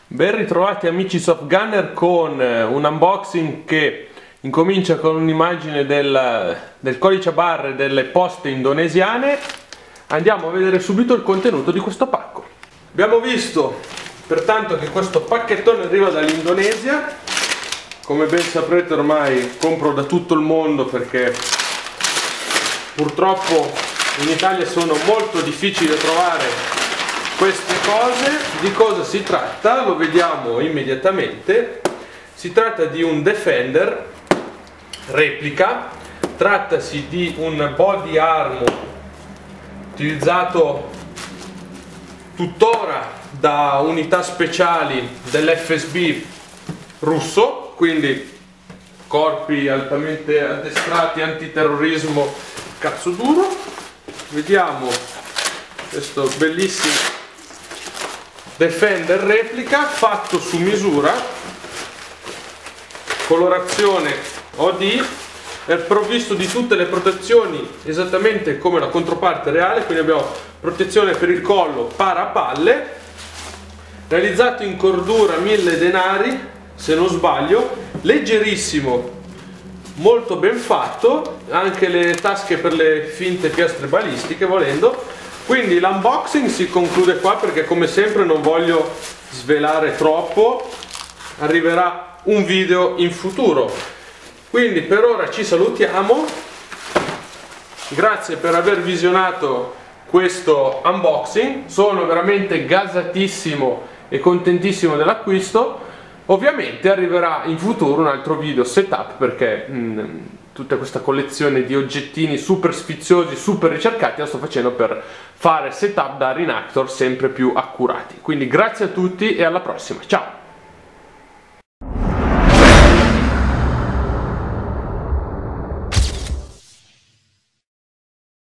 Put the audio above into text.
Ben ritrovati amici Soft Gunner con un unboxing che incomincia con un'immagine del codice a barre delle poste indonesiane. Andiamo a vedere subito il contenuto di questo pacco. Abbiamo visto pertanto che questo pacchettone arriva dall'Indonesia. Come ben saprete ormai compro da tutto il mondo perché purtroppo in Italia sono molto difficili da trovare queste cose. Di cosa si tratta? Lo vediamo immediatamente. Si tratta di un Defender replica, trattasi di un body armor utilizzato tuttora da unità speciali dell'FSB russo, quindi corpi altamente addestrati, antiterrorismo, cazzo duro. Vediamo questo bellissimo Defender replica fatto su misura, colorazione OD, è provvisto di tutte le protezioni esattamente come la controparte reale, quindi abbiamo protezione per il collo, parapalle, realizzato in cordura 1000 denari se non sbaglio, leggerissimo, molto ben fatto, anche le tasche per le finte piastre balistiche volendo. Quindi l'unboxing si conclude qua perché come sempre non voglio svelare troppo, arriverà un video in futuro. Quindi per ora ci salutiamo, grazie per aver visionato questo unboxing, sono veramente gasatissimo e contentissimo dell'acquisto. Ovviamente arriverà in futuro un altro video setup perché tutta questa collezione di oggettini super sfiziosi, super ricercati la sto facendo per fare setup da Reenactor sempre più accurati. Quindi grazie a tutti e alla prossima, ciao!